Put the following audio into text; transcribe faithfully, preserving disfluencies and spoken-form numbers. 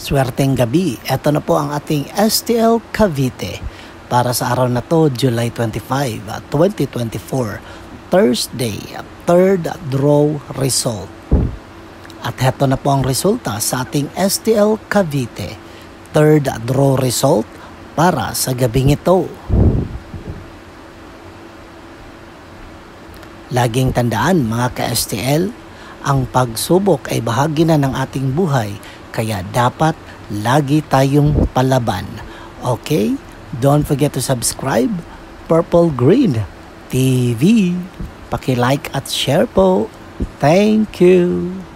Swerteng gabi, ito na po ang ating S T L Cavite para sa araw na to, July twenty-fifth, twenty twenty-four, Thursday, third draw result. At ito na po ang resulta sa ating S T L Cavite, third draw result para sa gabing ito. Laging tandaan mga ka-S T L, ang pagsubok ay bahagi na ng ating buhay, kaya dapat lagi tayong palaban. Okay? Don't forget to subscribe, Purple Green T V. Paki-like at share po. Thank you.